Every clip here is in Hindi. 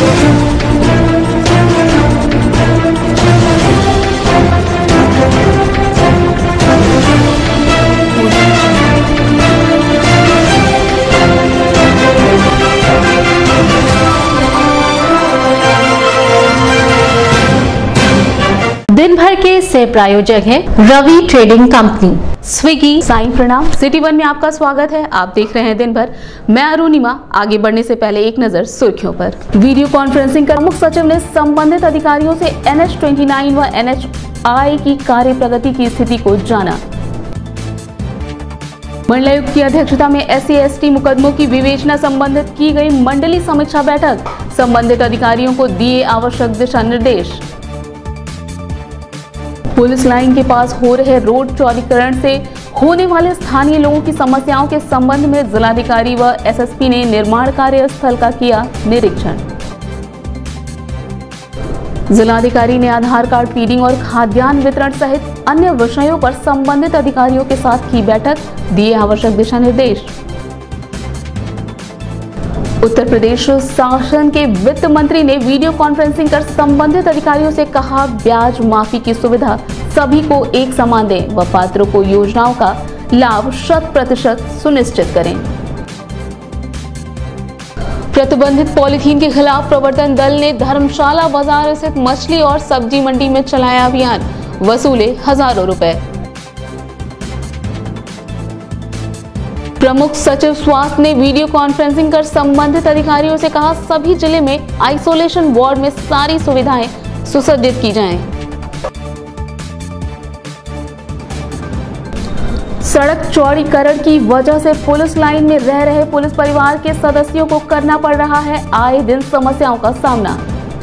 दिन भर के सह प्रायोजक हैं Ravi trading company, Swiggy. Sai प्रणाम। सिटी वन में आपका स्वागत है। आप देख रहे हैं दिन भर। मैं अरुणिमा। आगे बढ़ने से पहले एक नजर सुर्खियों पर। वीडियो कॉन्फ्रेंसिंग कर मुख्य सचिव ने संबंधित अधिकारियों से NH29 व NHI की कार्य प्रगति की स्थिति को जाना। मंडलायुक्त की अध्यक्षता में SC/ST मुकदमों की विवेचना संबंधित की गई मंडलीय समीक्षा बैठक। संबंधित अधिकारियों को दिए आवश्यक दिशा निर्देश। पुलिस लाइन के पास हो रहे रोड चौड़ीकरण से होने वाले स्थानीय लोगों की समस्याओं के संबंध में जिलाधिकारी व SSP ने निर्माण कार्य स्थल का किया निरीक्षण। जिलाधिकारी ने आधार कार्ड फीडिंग और खाद्यान्न वितरण सहित अन्य विषयों पर संबंधित अधिकारियों के साथ की बैठक, दिए आवश्यक दिशा निर्देश। उत्तर प्रदेश शासन के वित्त मंत्री ने वीडियो कॉन्फ्रेंसिंग कर संबंधित अधिकारियों से कहा, ब्याज माफी की सुविधा सभी को एक समान दें व पात्रों को योजनाओं का लाभ 100% सुनिश्चित करें। प्रतिबंधित पॉलीथीन के खिलाफ प्रवर्तन दल ने धर्मशाला बाजार स्थित मछली और सब्जी मंडी में चलाया अभियान, वसूले हजारों रुपए। प्रमुख सचिव स्वास्थ्य ने वीडियो कॉन्फ्रेंसिंग कर संबंधित अधिकारियों से कहा, सभी जिले में आइसोलेशन वार्ड में सारी सुविधाएं सुसज्जित की जाएं। सड़क चौड़ीकरण की वजह से पुलिस लाइन में रह रहे पुलिस परिवार के सदस्यों को करना पड़ रहा है आए दिन समस्याओं का सामना।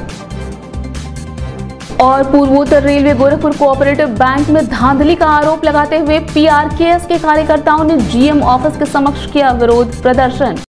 और पूर्वोत्तर रेलवे गोरखपुर कोऑपरेटिव बैंक में धांधली का आरोप लगाते हुए PRKS के कार्यकर्ताओं ने GM ऑफिस के समक्ष किया विरोध प्रदर्शन।